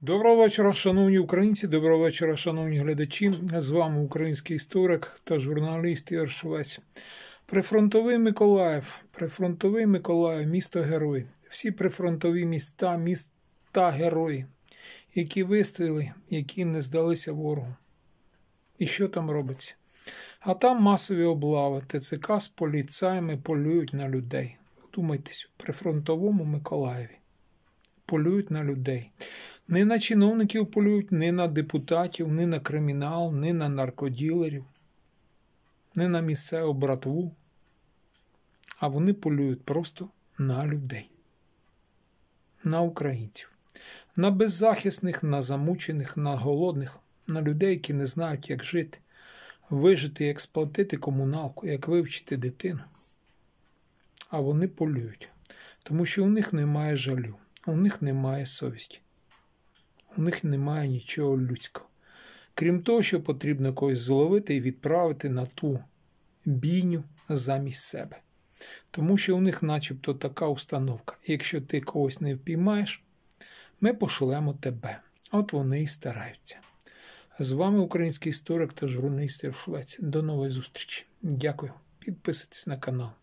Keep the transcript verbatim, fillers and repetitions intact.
Доброго вечора, шановні українці, доброго вечора, шановні глядачі. З вами український історик та журналіст Ігор Швець. Прифронтовий Миколаїв, прифронтовий Миколаїв, місто-герой. Всі прифронтові міста, міста-герої, які вистояли, які не здалися ворогу. І що там робиться? А там масові облави, ТЦК з поліцаями полюють на людей. Вдумайтесь, у прифронтовому Миколаєві полюють на людей. Не на чиновників полюють, не на депутатів, не на кримінал, не на наркоділерів, не на місцеву братву, а вони полюють просто на людей, на українців, на беззахисних, на замучених, на голодних, на людей, які не знають, як жити, вижити, як сплатити комуналку, як вивчити дитину. А вони полюють, тому що у них немає жалю, у них немає совісті. У них немає нічого людського. Крім того, що потрібно когось зловити і відправити на ту бійню замість себе. Тому що у них начебто така установка. Якщо ти когось не впіймаєш, ми пошлемо тебе. От вони і стараються. З вами український історик та журналіст Ігор Швець. До нової зустрічі. Дякую. Підписуйтесь на канал.